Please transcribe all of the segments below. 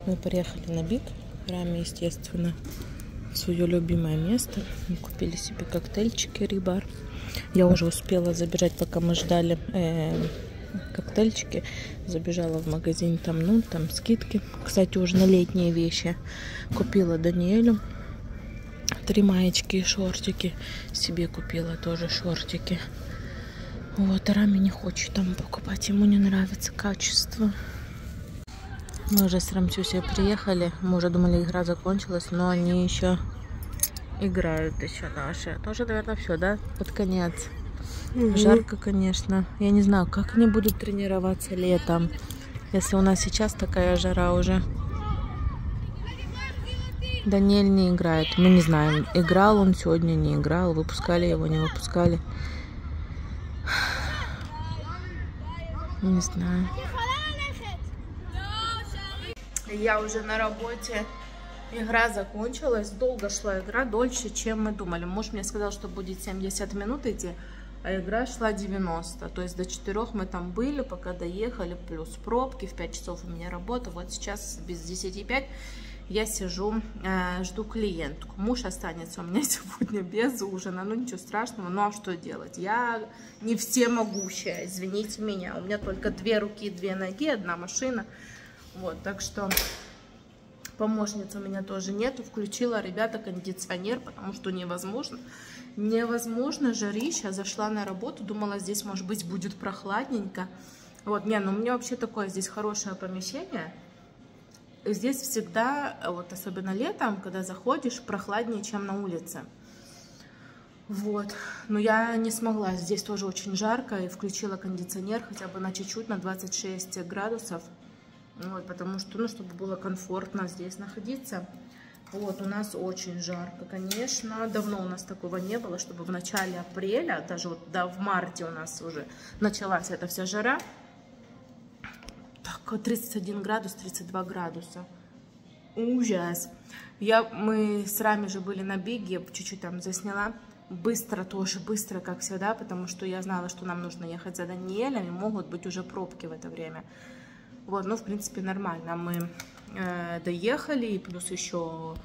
Мы приехали на Биг. Раме, естественно, в свое любимое место. Мы купили себе коктейльчики Рибар. Я уже успела забежать, пока мы ждали коктейльчики. Забежала в магазин, там скидки. Кстати, уже на летние вещи купила Даниэлю 3 маечки и шортики. Себе купила тоже шортики. Вот, а Раме не хочет там покупать. Ему не нравится качество. Мы уже с Рамсюсей приехали. Мы уже думали, игра закончилась, но они еще играют еще наши. Тоже, наверное, все, да? Под конец. Жарко, конечно. Я не знаю, как они будут тренироваться летом, если у нас сейчас такая жара уже. Даниэль не играет. Мы не знаем, играл он сегодня, не играл. Выпускали его, не выпускали. Не знаю. Я уже на работе. Игра закончилась. Долго шла игра, дольше, чем мы думали. Муж мне сказал, что будет 70 минут идти, а игра шла 90. То есть до 4 мы там были, пока доехали, плюс пробки. В 5 часов у меня работа. Вот сейчас без 10:05 я сижу, жду клиентку. Муж останется у меня сегодня без ужина. Ну ничего страшного, ну а что делать? Я не всемогущая, извините меня. У меня только 2 руки, 2 ноги, 1 машина. Вот, так что помощницы у меня тоже нету. Включила, ребята, кондиционер, потому что невозможно. Невозможно, жарища. Зашла на работу, думала, здесь, может быть, будет прохладненько. Вот, не, ну у меня вообще такое здесь хорошее помещение. Здесь всегда, вот особенно летом, когда заходишь, прохладнее, чем на улице. Вот, но я не смогла. Здесь тоже очень жарко, и включила кондиционер хотя бы на чуть-чуть, на 26 градусов. Вот, потому что, ну, чтобы было комфортно здесь находиться. Вот, у нас очень жарко, конечно. Давно у нас такого не было, чтобы в начале апреля, даже вот да, в марте у нас уже началась эта вся жара. Так, 31 градус, 32 градуса. Ужас. Мы с Рами же были на Биге, чуть-чуть там засняла. Быстро тоже, быстро, как всегда, потому что я знала, что нам нужно ехать за Даниэлем, и могут быть уже пробки в это время. Вот, ну, в принципе, нормально. Мы доехали, и плюс еще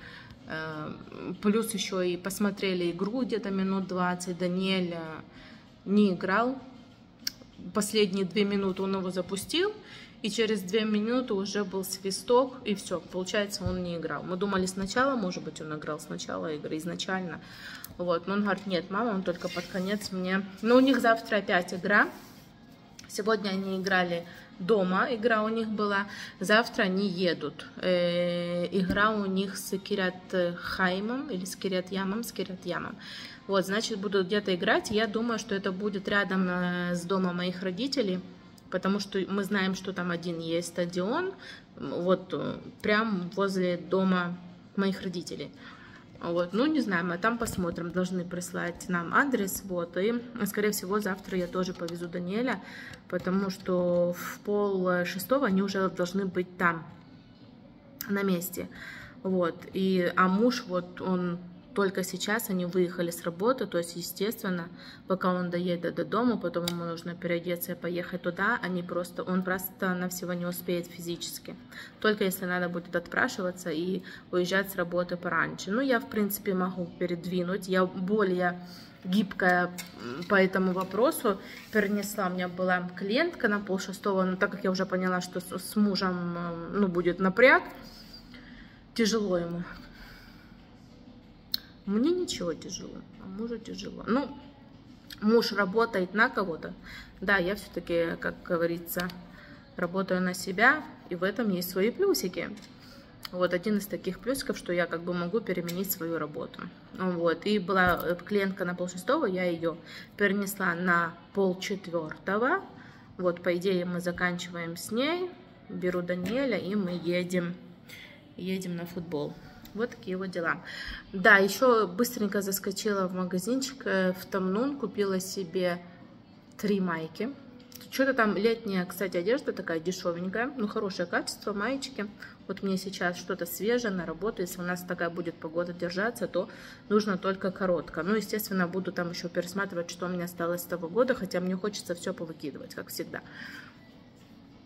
и посмотрели игру где-то минут 20. Даниэль не играл. Последние 2 минуты он его запустил, и через 2 минуты уже был свисток, и все, получается, он не играл. Мы думали сначала, может быть, он играл сначала игры, изначально. Вот, но он говорит, нет, мама, он только под конец мне... Но у них завтра опять игра. Сегодня они играли дома, игра у них была. Завтра они едут. Игра у них с Кирят-Хаймом или с Кирят-Ямом, с Кирят-Ямом. Вот, значит, будут где-то играть. Я думаю, что это будет рядом с домом моих родителей, потому что мы знаем, что там один есть стадион, вот прям возле дома моих родителей. Вот, ну, не знаю, мы там посмотрим, должны прислать нам адрес, вот, и, скорее всего, завтра я тоже повезу Даниэля, потому что в 5:30 они уже должны быть там, на месте, вот, а муж, вот, он только сейчас, они выехали с работы, то есть, естественно, пока он доедет до дома, потом ему нужно переодеться и поехать туда, он просто на всего не успеет физически, только если надо будет отпрашиваться и уезжать с работы пораньше. Ну, я, в принципе, могу передвинуть, я более гибкая по этому вопросу, перенесла, у меня была клиентка на 5:30, но так как я уже поняла, что с мужем, ну, будет напряг, тяжело ему. Мне ничего тяжело, а мужу тяжело. Ну, муж работает на кого-то. Да, я все-таки, как говорится, работаю на себя, и в этом есть свои плюсики. Вот один из таких плюсиков, что я как бы могу переменить свою работу. Вот, и была клиентка на 5:30, я ее перенесла на 3:30. Вот, по идее, мы заканчиваем с ней, беру Даниэля, и мы едем на футбол. Вот такие вот дела. Да, еще быстренько заскочила в магазинчик, в Тамнун, купила себе 3 майки. Что-то там летняя, кстати, одежда такая дешевенькая, но хорошее качество, маечки. Вот мне сейчас что-то свежее на работу. Если у нас такая будет погода держаться, то нужно только коротко. Ну, естественно, буду там еще пересматривать, что у меня осталось с того года, хотя мне хочется все повыкидывать, как всегда.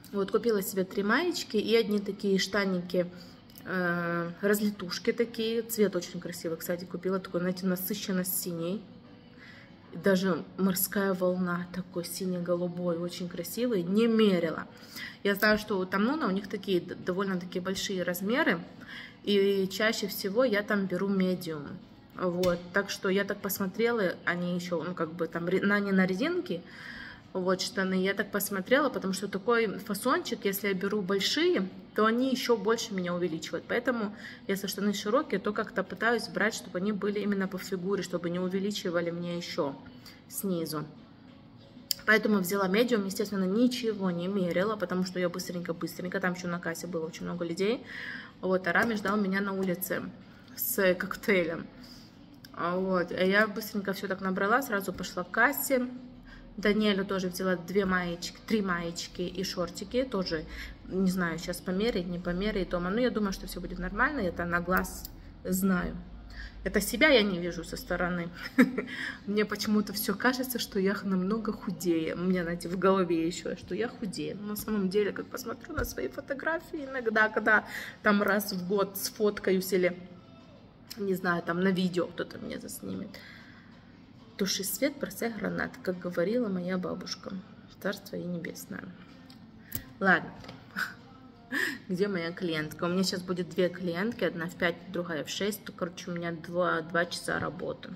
Вот, купила себе 3 маечки и одни такие штаники, разлетушки такие. Цвет очень красивый, кстати, купила такой, знаете, насыщенно-синий. Даже морская волна такой сине-голубой, очень красивый. Не мерила. Я знаю, что у Тамнуна у них такие довольно-таки большие размеры. И чаще всего я там беру медиум. Вот, так что я так посмотрела, они еще, ну, как бы там, не на резинке, вот, штаны, я так посмотрела, потому что такой фасончик, если я беру большие, то они еще больше меня увеличивают. Поэтому, если штаны широкие, то как-то пытаюсь брать, чтобы они были именно по фигуре, чтобы не увеличивали мне еще снизу. Поэтому взяла медиум, естественно, ничего не мерила, потому что я быстренько, там еще на кассе было очень много людей. Вот, а Рами ждал меня на улице с коктейлем. Вот, а я быстренько все так набрала, сразу пошла к кассе. Даниэлю тоже взяла 3 маечки и шортики, тоже, не знаю, сейчас померить, не померить, дома. Но я думаю, что все будет нормально, это на глаз знаю. Это себя я не вижу со стороны. Мне почему-то все кажется, что я намного худее. У меня, знаете, в голове еще, что я худее. Но на самом деле, как посмотрю на свои фотографии иногда, когда там раз в год сфоткаюсь или, не знаю, там на видео кто-то меня заснимет. Туши свет, бросай гранат, как говорила моя бабушка. Царство ей небесное. Ладно. Где моя клиентка? У меня сейчас будет 2 клиентки. Одна в 5, другая в 6. То, короче, у меня 2 часа работы.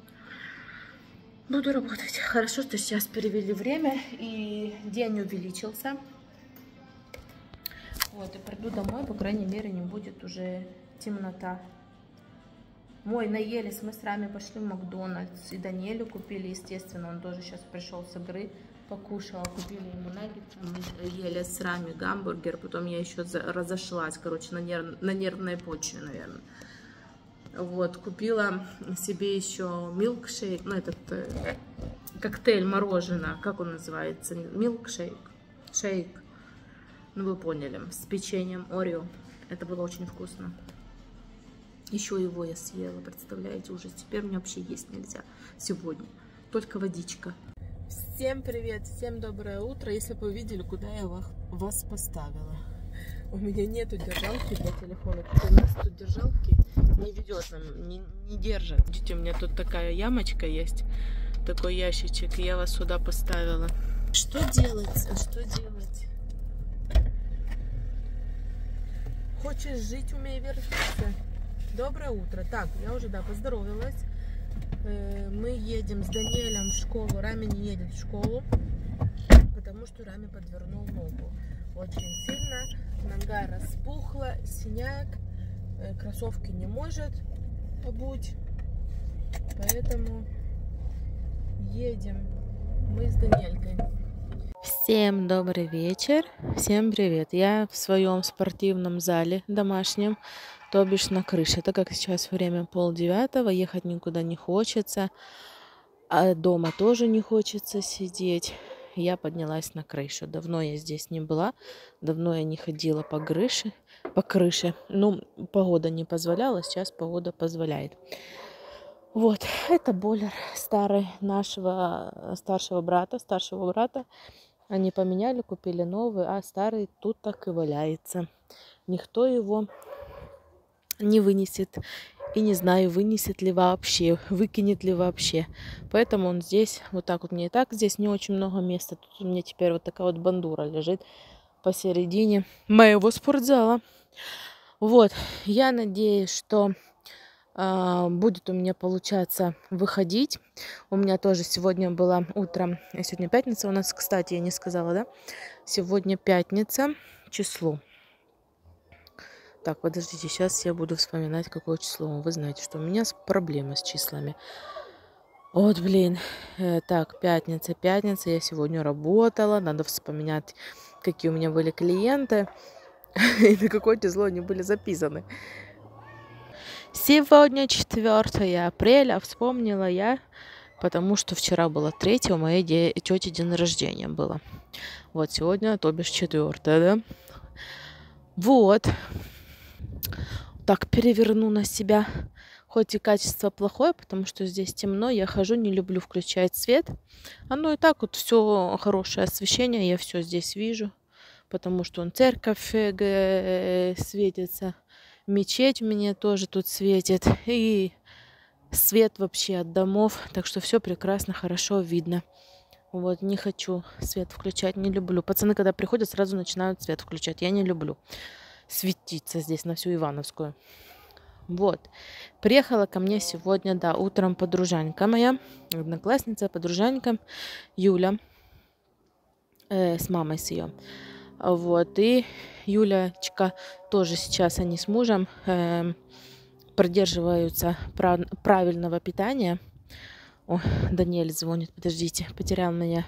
Буду работать. Хорошо, что сейчас перевели время. И день увеличился. Вот, и приду домой. По крайней мере, не будет уже темнота. Мой наелись, мы с Рами пошли в Макдональдс, и Даниэлю купили, естественно, он тоже сейчас пришел с игры, покушал, купили ему наггетсы, мы ели с Рами гамбургер, потом я еще разошлась, короче, на нервной почве, наверное. Вот, купила себе еще милкшейк, ну, этот коктейль мороженое, как он называется, милкшейк, шейк, ну, вы поняли, с печеньем Орео, это было очень вкусно. Еще его я съела, представляете, уже теперь мне вообще есть нельзя сегодня, только водичка. Всем привет, всем доброе утро. Если бы вы видели, куда я вас поставила. У меня нету держалки для телефона, у нас тут держалки не ведет, не держит. Видите, у меня тут такая ямочка есть, такой ящичек, и я вас сюда поставила. Что делать? Что делать? Хочешь жить, умей вертеться. Доброе утро. Так, я уже, да, поздоровалась. Мы едем с Даниэлем в школу. Рами не едет в школу, потому что Рами подвернул ногу. Очень сильно. Нога распухла, синяк. Кроссовки не может обуть. Поэтому едем мы с Даниэлькой. Всем добрый вечер. Всем привет. Я в своем спортивном зале домашнем. То бишь на крыше, так как сейчас время 8:30, ехать никуда не хочется, а дома тоже не хочется сидеть. Я поднялась на крышу. Давно я здесь не была, давно я не ходила по крыше. Ну, погода не позволяла, сейчас погода позволяет. Вот, это бойлер старый нашего старшего брата. Они поменяли, купили новый, а старый тут так и валяется. Никто его не вынесет. И не знаю, вынесет ли вообще, выкинет ли вообще. Поэтому он здесь, вот так вот. Мне и так здесь не очень много места. Тут у меня теперь вот такая вот бандура лежит посередине моего спортзала. Вот, я надеюсь, что будет у меня получаться выходить. У меня тоже сегодня было утром, сегодня пятница у нас, кстати, я не сказала, да? Сегодня пятница, число. Так, подождите, сейчас я буду вспоминать, какое число. Вы знаете, что у меня проблемы с числами. Вот, блин. Так, пятница. Я сегодня работала. Надо вспоминать, какие у меня были клиенты. И на какое число они были записаны. Сегодня 4 апреля. Вспомнила я, потому что вчера было 3, у моей тети день рождения было. Вот сегодня, то бишь 4, да? Вот. Так, переверну на себя. Хоть и качество плохое, потому что здесь темно, я хожу, не люблю включать свет. Оно и так вот все хорошее освещение, я все здесь вижу. потому что он церковь светится, мечеть у меня тоже тут светит, и свет вообще от домов, так что все прекрасно, хорошо видно. Вот, не хочу свет включать, не люблю. Пацаны, когда приходят, сразу начинают свет включать. Я не люблю светиться здесь на всю Ивановскую. Вот. Приехала ко мне сегодня, да, утром подружанька моя, одноклассница, подружанька Юля, с мамой с ее. Вот. И Юлячка тоже сейчас они с мужем придерживаются правильного питания. О, Даниэль звонит, подождите, потерял меня.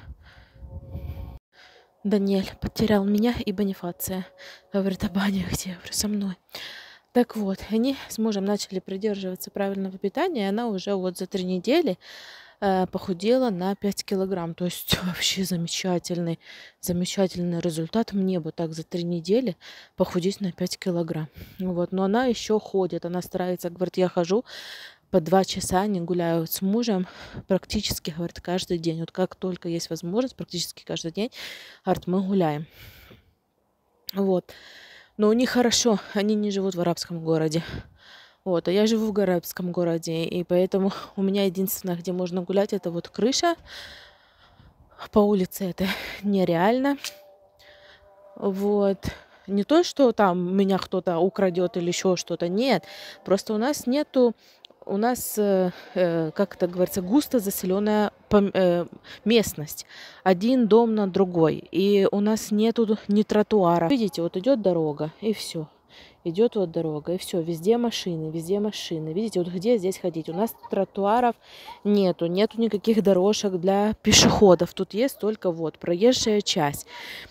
Даниэль потерял меня и Бонифация. Говорит, а Баня где? Я говорю, со мной. Так вот, они с мужем начали придерживаться правильного питания, и она уже вот за 3 недели похудела на 5 килограмм. То есть вообще замечательный результат. Мне бы так за 3 недели похудеть на 5 килограмм. Вот. Но она еще ходит, она старается, говорит, я хожу по 2 часа, не гуляю с мужем практически, говорит, каждый день. Вот как только есть возможность, практически каждый день, говорит, мы гуляем. Вот. Но у них хорошо, они не живут в арабском городе. Вот, а я живу в арабском городе, и поэтому у меня единственное, где можно гулять, это вот крыша. По улице это нереально. Вот. Не то, что там меня кто-то украдет или еще что-то, нет. Просто у нас нету, у нас, как это говорится, густо заселенная местность. Один дом на другой. И у нас нету ни тротуара. Видите, вот идет дорога, и все. Идет вот дорога, и все. Везде машины, везде машины. Видите, вот где здесь ходить? У нас тротуаров нету никаких дорожек для пешеходов. Тут есть только вот проезжая часть.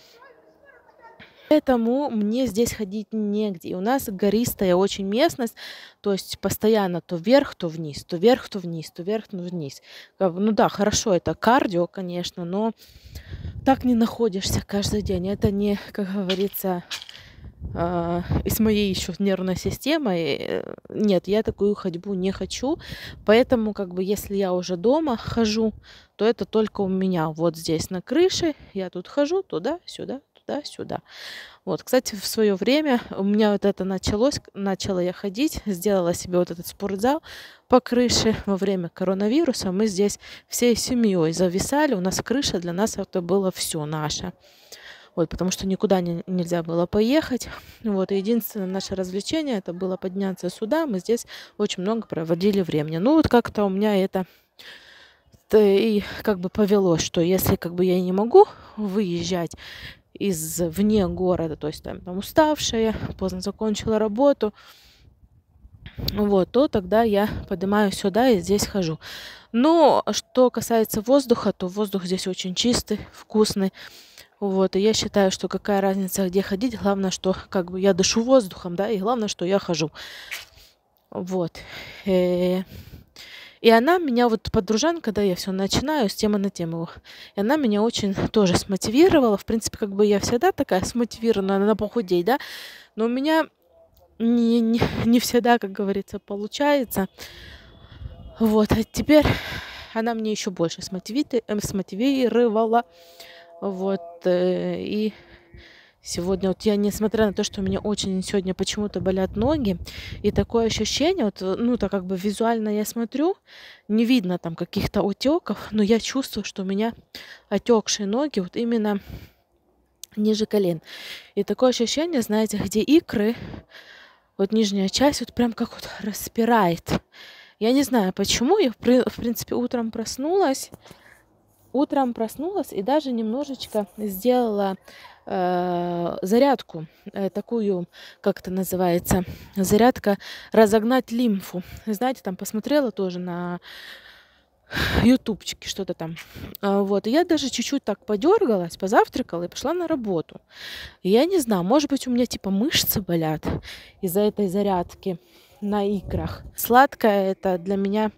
Поэтому мне здесь ходить негде. И у нас гористая очень местность, то есть постоянно то вверх, то вниз, то вверх, то вниз, то вверх, то вниз. Ну да, хорошо, это кардио, конечно, но так не находишься каждый день. Это не, как говорится, и с моей еще нервной системой. Нет, я такую ходьбу не хочу. Поэтому, как бы, если я уже дома хожу, то это только у меня вот здесь на крыше. Я тут хожу туда-сюда. Туда-сюда. Вот, кстати, в свое время у меня вот это начала я ходить, сделала себе вот этот спортзал по крыше во время коронавируса. Мы здесь всей семьей зависали, у нас крыша, для нас это было все наше. Вот, потому что никуда нельзя было поехать. Вот, и единственное наше развлечение это было подняться сюда. Мы здесь очень много проводили времени. Ну, вот как-то у меня это и как бы повелось, что если как бы я не могу выезжать из вне города, то есть там уставшая, поздно закончила работу, вот, то тогда я поднимаюсь сюда и здесь хожу. Но что касается воздуха, то воздух здесь очень чистый, вкусный. Вот, и я считаю, что какая разница, где ходить, главное, что как бы я дышу воздухом, да, и главное, что я хожу. Вот. И она меня, вот подружанка, когда я все начинаю с темы на тему, и она меня очень тоже смотивировала. В принципе, как бы я всегда такая смотивированная на похудеть, да, но у меня не всегда, как говорится, получается. Вот, а теперь она мне еще больше смотивировала. Вот, и сегодня вот я, несмотря на то, что у меня очень сегодня почему-то болят ноги, и такое ощущение, вот, ну, так как бы визуально я смотрю, не видно там каких-то отеков, но я чувствую, что у меня отекшие ноги вот именно ниже колен. И такое ощущение, знаете, где икры, вот нижняя часть, вот прям как вот распирает. Я не знаю, почему, я, в принципе, утром проснулась и даже немножечко сделала зарядку, такую, как это называется, зарядка разогнать лимфу. Знаете, там посмотрела тоже на ютубчике что-то там. Вот, и я даже чуть-чуть так подергалась, позавтракала и пошла на работу. И я не знаю, может быть, у меня типа мышцы болят из-за этой зарядки на икрах. Сладкое это для меня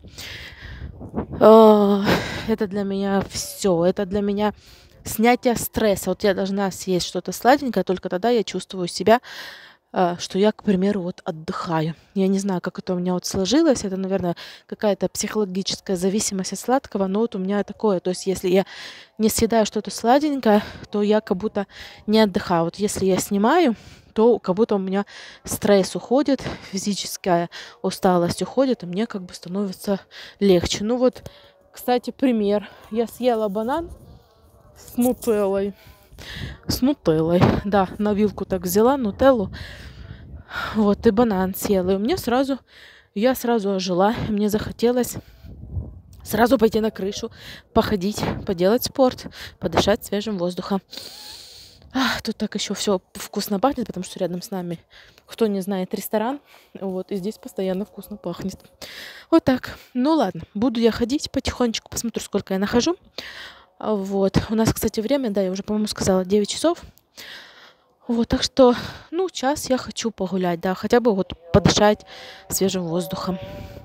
все, это для меня снятие стресса. Вот я должна съесть что-то сладенькое, только тогда я чувствую себя что я, к примеру, вот отдыхаю. Я не знаю, как это у меня вот сложилось. Это, наверное, какая-то психологическая зависимость от сладкого, но вот у меня такое. То есть, если я не съедаю что-то сладенькое, то я как будто не отдыхаю. Вот если я снимаю, то как будто у меня стресс уходит, физическая усталость уходит, и мне как бы становится легче. Ну вот, кстати, пример. Я съела банан с нутеллой. С нутеллой. Да, на вилку так взяла нутеллу. Вот, и банан съела. И у меня сразу, я сразу ожила. И мне захотелось сразу пойти на крышу, походить, поделать спорт, подышать свежим воздухом. Тут так еще все вкусно пахнет, потому что рядом с нами, кто не знает, ресторан. Вот, и здесь постоянно вкусно пахнет. Вот так. Ну ладно, буду я ходить потихонечку, посмотрю, сколько я нахожу. Вот. У нас, кстати, время, да, я уже, по-моему, сказала, 9 часов. Вот, так что, ну, час я хочу погулять, да, хотя бы вот подышать свежим воздухом.